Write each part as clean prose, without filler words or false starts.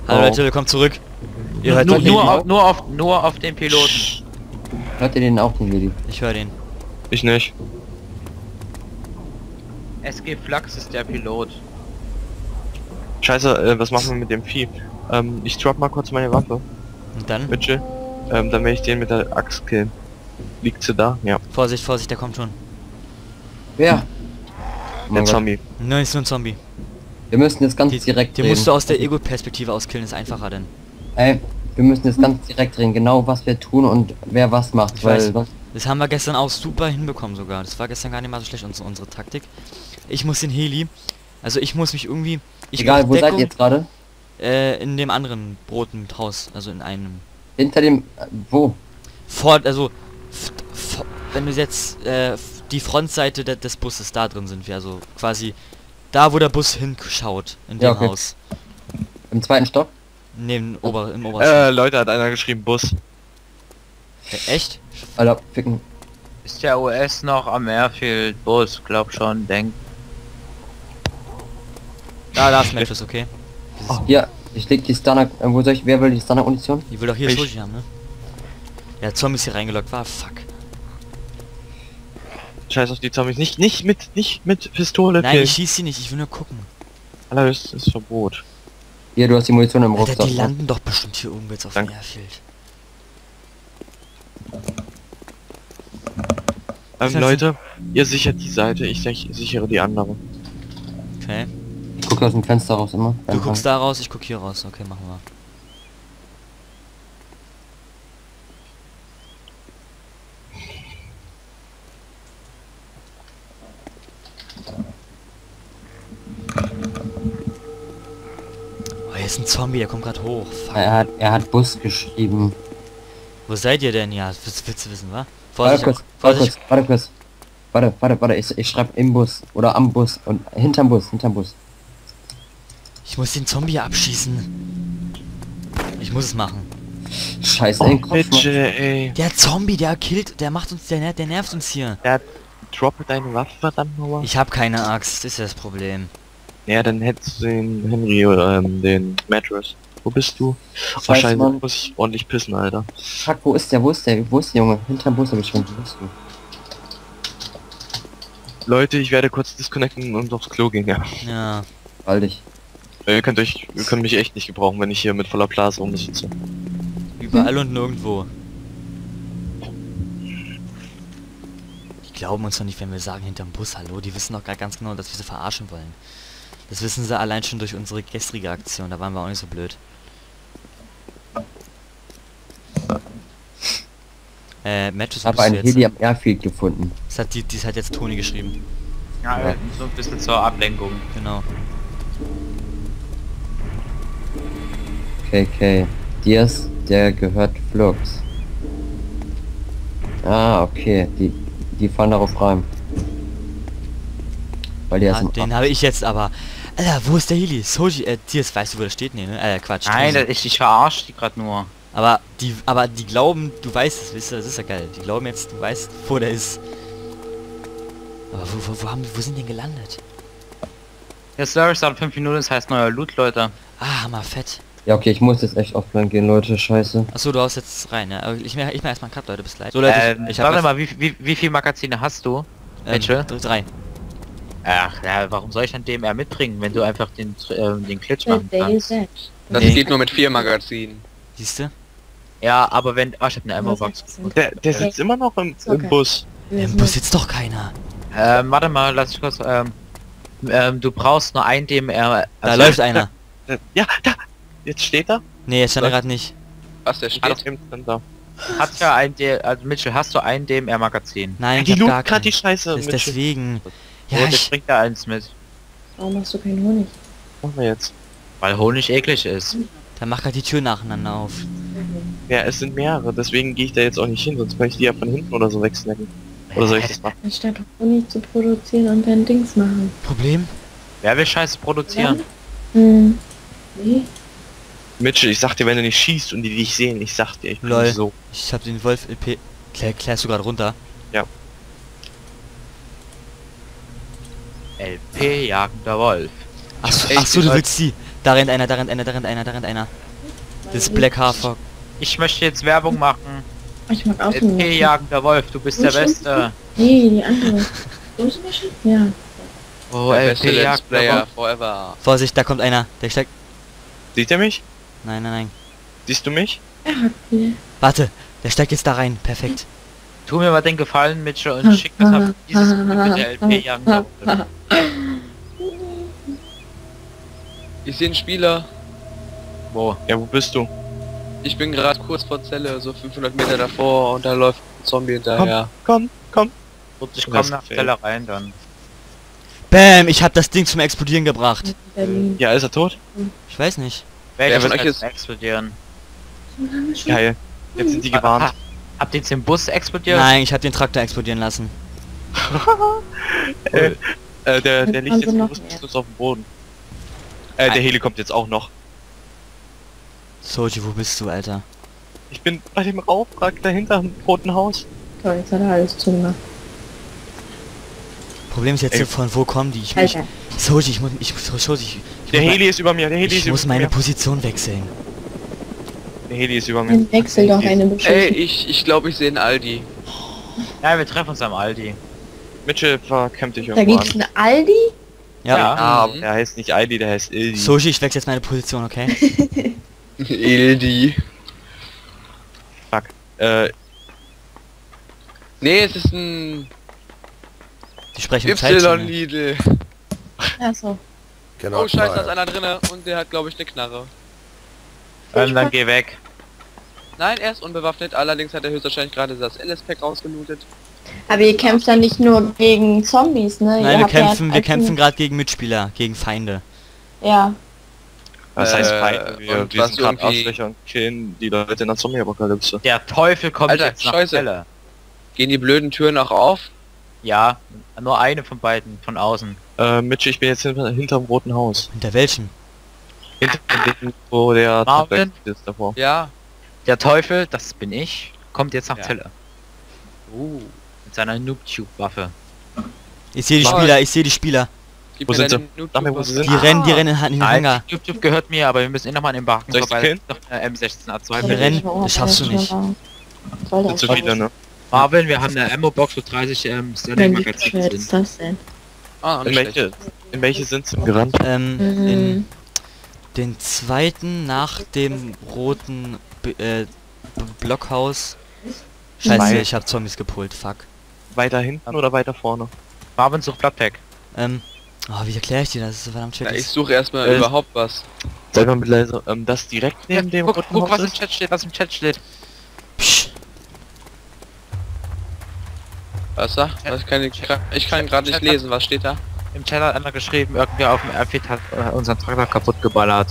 Hallo Leute, willkommen zurück. Ihr hört den Nur auf den Piloten. Hört ihr den auch, den Lady? Ich höre den. Ich nicht. SG Flux ist der Pilot. Scheiße, was machen wir mit dem Vieh? Ich drop mal kurz meine Waffe. Und dann? Mitchell. Dann werde ich den mit der Axt killen. Liegt sie da? Ja. Vorsicht, Vorsicht, der kommt schon. Wer? Der Zombie. Nein, ist nur ein Zombie. Wir müssen jetzt ganz direkt Den reden. musst du aus der Ego-Perspektive auskillen, ist einfacher denn. Ey, wir müssen jetzt ganz direkt reden, genau was wir tun und wer was macht, Ich weil weiß. sonst... Das haben wir gestern auch super hinbekommen sogar. Das war gestern gar nicht mal so schlecht, unsere Taktik. Ich muss den Heli, also ich muss mich irgendwie... Egal, wo seid ihr jetzt gerade? In dem anderen Brotenhaus, also in einem... Hinter dem... wo? Also... wenn du jetzt... die Frontseite des Busses, da drin sind wir, also quasi... Da, wo der Bus hinschaut, in dem Ja, okay. Haus. Im zweiten Stock? Im obersten. Leute, hat einer geschrieben Bus. Echt? Alter, ficken. Ist der US noch am Airfield Bus? Glaub schon, denk. Da ist Matches, okay. Hier, ich leg die Stunner... wo soll ich... wer will die Stunner-Munition? Die will doch hier Ich. Sushi haben, ne? Ja, Zombies hier reingeloggt war, fuck. Scheiß auf die Zombies. Nicht mit Pistole Nein, killen. ich schieß sie nicht, ich will nur gucken. Allerhöchst ist Verbot. Hier, du hast die Munition im Alter, Rucksack. die landen doch bestimmt hier oben jetzt auf dem Danke. Airfield. Was heißt Leute, ihr sichert die Seite, ich sichere die andere. Okay. Ich gucke aus dem Fenster raus immer. Du guckst da raus, ich guck hier raus. Okay, machen wir. Oh, hier ist ein Zombie, der kommt gerade hoch. Fuck. Er hat Bus geschrieben. Wo seid ihr denn? Ja, willst du wissen, wa? Warte Vorsicht, kurz, Vorsicht. warte, ich schreibe im Bus oder am Bus und hinterm Bus. Ich muss den Zombie abschießen. Ich muss es machen. Scheiße, ey, Kopf, Bitte, ey. Der Zombie, der killt, der macht uns, der nervt uns hier. Drop deine Waffe, verdammt nochmal. Ich habe keine Axt, das ist ja das Problem. Ja, dann hättest du den Henry oder den Mattress. Wo bist du? Oh, Scheiße, Scheiße, Mann. muss ich ordentlich pissen, Alter. Fuck, wo ist der, Junge? Hinterm Bus hab ich schon. Wo bist du? Leute, ich werde kurz disconnecten und aufs Klo gehen, ja. Ja. Bald ich. Ihr könnt mich echt nicht gebrauchen, wenn ich hier mit voller Blase rumsitze. Überall und nirgendwo. Die glauben uns doch nicht, wenn wir sagen hinterm Bus, hallo. Die wissen doch gar ganz genau, dass wir sie verarschen wollen. Das wissen sie allein schon durch unsere gestrige Aktion. Da waren wir auch nicht so blöd. Matches, Ich habe einen Heli am Airfield gefunden. Das hat jetzt Toni geschrieben. Ja, so ein bisschen zur Ablenkung. Genau. KK. Diaz, der gehört Flux. Ah, okay. Die fahren darauf rein. Weil die Den habe ich jetzt aber. Alter, wo ist der Heli? Soji, Tiers, weißt du, wo der steht? Nee, ne? Quatsch. Nein, Tose. ich verarsche die gerade nur. Aber die glauben, du weißt es, wisst ihr, das ist ja geil. Die glauben jetzt, du weißt, wo der ist. Aber wo sind die denn gelandet? Der Service dauert 5 Minuten, das heißt neuer Loot, Leute. Ah, hammer fett. Ja, okay, ich muss jetzt echt offline gehen, Leute. Scheiße. Achso, du haust jetzt rein, ja. Aber ich mach erstmal einen Cut, Leute, bis gleich. So, Leute, ich Warte hab mal, wie viel Magazine hast du? Mitchell? 3. Ach, ja, warum soll ich dann DMR mitbringen, wenn du einfach den Glitch machen kannst? Das Nee. geht nur mit 4 Magazinen. Siehste? Ja, aber wenn... Ah, ich hab eine Ammo-Box gefunden. Der sitzt immer noch im Bus. Im Bus sitzt doch keiner. Warte mal, lass ich kurz... du brauchst nur ein DMR... Da läuft einer. Ja, da! Jetzt steht er. Nee, jetzt stand er gerade nicht. Was der Ah, steht? doch, eben dann da. Hat ja ein also Mitchell, hast du ein DMR-Magazin? Nein, Die ich hab gar looten gerade die keinen. Scheiße. Das ist Mitchell. deswegen. Ja, Oder ich, bringt er eins mit? Warum hast du keinen Honig? Was machen wir jetzt? Weil Honig eklig ist. dann mach halt die Tür nacheinander auf. Ja, es sind mehrere, deswegen gehe ich da jetzt auch nicht hin, sonst kann ich die ja von hinten oder so wegsnacken. Oder soll ich das machen? Anstatt Honig zu produzieren und dein Dings machen. Problem? Wer will Scheiße produzieren? Hm. Nee. Mitchell, ich sag dir, wenn du nicht schießt und die dich sehen, ich sag dir, ich bin Lol. so. Ich hab den Wolf LP. Klärst du gerade runter? LP jagender Wolf. Achso, Ey, ach so, du Leute. willst die. Da rennt einer, da rennt einer, da rennt einer, da rennt einer. Das ist Black Hafer. Ich möchte jetzt Werbung machen. Ich mag auch LP jagender Wolf, du bist der Beste. Nee, die andere. Ja. Oh, Der beste LP Let's jagender Player Wolf. forever. Vorsicht, da kommt einer. Der steigt. Sieht er mich? Nein, nein, nein. Siehst du mich? Er hat mir. Warte, der steigt jetzt da rein. Perfekt. Tu mir mal den Gefallen, Mitchell, und schick das auf dieses mit der LP jagender Wolf. Ich sehe einen Spieler. Wo? Ja, wo bist du? Ich bin gerade kurz vor Zelle, so 500 Meter davor und da läuft ein Zombie hinterher. Komm. Gut, ich Das komme nach gefällt. Zelle rein dann. Bam, ich hab das Ding zum Explodieren gebracht. Berlin. Ja, ist er tot? Ich weiß nicht. Welcher von wird euch jetzt ist- explodieren? Geil. Jetzt sind die gewarnt. Habt ihr jetzt den Bus explodiert? Nein, ich hab den Traktor explodieren lassen. Der Jetzt liegt haben jetzt sie noch bewusstlos mehr. auf dem Boden. Der Heli kommt jetzt auch noch. Soji, wo bist du, Alter? Ich bin bei dem Rauchwrack dahinter im roten Haus. Toll, jetzt hat er alles zugemacht. Problem ist jetzt, Ey. von wo kommen die? Alter. Soji, ich muss Der Heli ist über mir, der Heli ich ist über muss meine mir. Position wechseln. Der Heli ist über mir. Dann wechsel doch eine Ey, Beschichtung. ich glaube, ich sehe einen Aldi. Ja, wir treffen uns am Aldi. Mitchell verkämpft dich Da irgendwo gibt's an. einen Aldi? Ja. Ja. Aber der heißt nicht Aldi, der heißt Ildi. Soji, ich wechsle jetzt meine Position, okay? Aldi. Nee, es ist ein Die sprechen um Zeit. Y-Lidl. Achso. Oh scheiße, da ist einer drinne und der hat glaube ich eine Knarre. Dann geh weg. Nein, er ist unbewaffnet, allerdings hat er höchstwahrscheinlich gerade das LS-Pack rausgelootet. Aber ihr kämpft dann nicht nur gegen Zombies, ne? Nein, Ihr wir habt ja kämpfen, wir kämpfen gerade gegen Mitspieler, gegen Feinde. Ja. Das heißt, Äh, Feinde, wir und was sind gerade irgendwie- Arschlöcher und killen die Leute in der Zombie-Apokalypse. Der Teufel kommt Alter, jetzt nach Scheiße. Zelle. Gehen die blöden Türen auch auf? Ja, nur eine von beiden, von außen. Mitchell, ich bin jetzt hinterm roten Haus. Hinter welchen? Hinter dem, wo der Marvin? Tablet ist davor. Ja. Der Teufel, das bin ich, kommt jetzt nach Ja. Zelle. Mit seiner Noob-Tube-Waffe. Ich sehe die Marvin. Spieler, ich sehe die Spieler. Gib Wo mir sind deinen sie? Sag mir, wo sie sind. Die rennen in den Hangar. Nein, Noob-Tube gehört mir, aber wir müssen nochmal an den Barken Soll ich sie vorbei. killen? Noch eine M16A2. Wir rennen, das schaffst du nicht. Sind zu viele, ne? Marvin, wir haben eine Ammo-Box für 30 Wenn Standing wie Magazine schwer drin. ist das denn? Ah, In welche sind sie gerannt? In den zweiten nach dem roten Blockhaus. Scheiße, Zwei. ich hab Zombies gepult, fuck. Weiter hinten oder weiter vorne? Marvin sucht Bloodpack. Wie erkläre ich dir das? Das ist so verdammt Ja, schwierig. ich suche erstmal Äh, überhaupt was. Sei mal bitte leise. Das direkt neben dem Guck, roten guck, Haus was im ist? Chat steht, was im Chat steht. Psch, Was da? Ich kann gerade nicht lesen, was steht da? Im Chat hat einer geschrieben, irgendwer auf dem Airfield hat unseren Traktor kaputt geballert.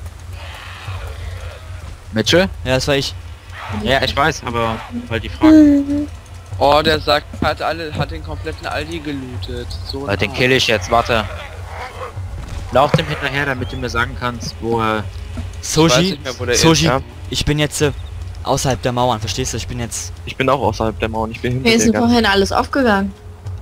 Mitchell? ja, das war ich. Ja, ich weiß, aber weil die Frage. Oh, der sagt, hat den kompletten Aldi gelootet. So Den nah. kill ich jetzt, warte. Lauf dem hinterher, damit du mir sagen kannst, wo er... Ich weiß Soji, nicht mehr, wo der Soji, ja. ich bin jetzt außerhalb der Mauern, verstehst du? Ich bin jetzt, Ich bin auch außerhalb der Mauer. Ich bin hinter Mir ist der denn ganzen- vorhin alles aufgegangen.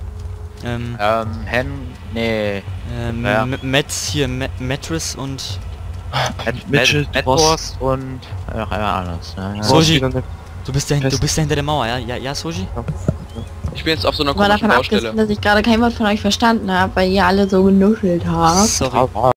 Nee. Ja. Metz hier, Mattress und Mitchell, du Netwurst und noch einmal anders. Ne? Ja. So- Soji. wieder eine- du bist da hinter der Mauer, ja? Ja, Soji? Ich bin jetzt auf so einer Aber komischen davon Baustelle. abgesehen, dass ich gerade kein Wort von euch verstanden habe, weil ihr alle so genuschelt habt. Sorry.